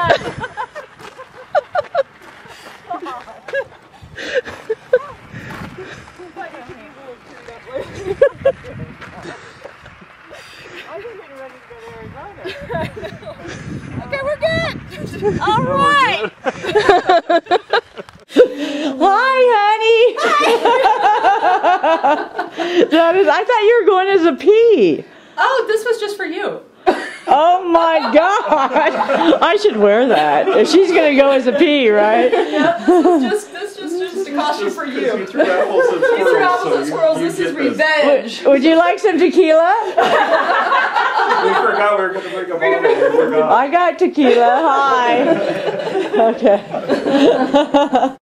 Okay, we're good. All right. Hi, honey. I thought you were going as a pea. Oh, this was just for you. Oh my God! I should wear that. If she's gonna go as a pea, right? Yeah, this is just a costume for you. You threw apples at squirrels. You threw apples at squirrels. This is revenge. Would you like some tequila? We forgot we were going to bring a bottle. We forgot. I got tequila. Hi. Okay.